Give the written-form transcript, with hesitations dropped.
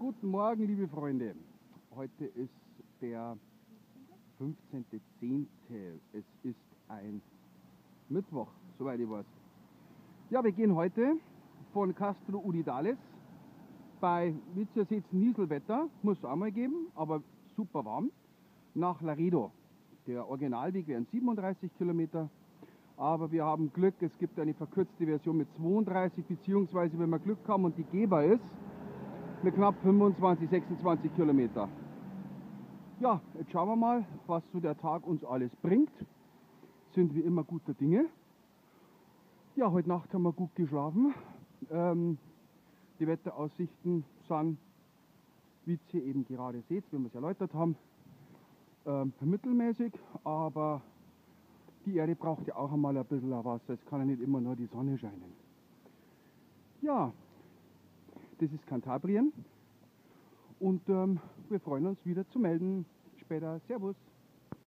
Guten Morgen, liebe Freunde. Heute ist der 15.10. Es ist ein Mittwoch, soweit ich weiß. Ja, wir gehen heute von Castro Udidales bei, wie ihr seht, Nieselwetter, muss es auch mal geben, aber super warm, nach Laredo. Der Originalweg wären 37 Kilometer, aber wir haben Glück, es gibt eine verkürzte Version mit 32, beziehungsweise wenn wir Glück haben und die gehbar ist, mit knapp 25, 26 Kilometer. Ja, jetzt schauen wir mal, was so der Tag uns alles bringt. Sind wie immer guter Dinge. Ja, heute Nacht haben wir gut geschlafen. Die Wetteraussichten sind, wie ihr eben gerade seht, wenn wir es erläutert haben, mittelmäßig, aber die Erde braucht ja auch einmal ein bisschen Wasser. Es kann ja nicht immer nur die Sonne scheinen. Ja, das ist Kantabrien und wir freuen uns wieder zu melden. Später. Servus.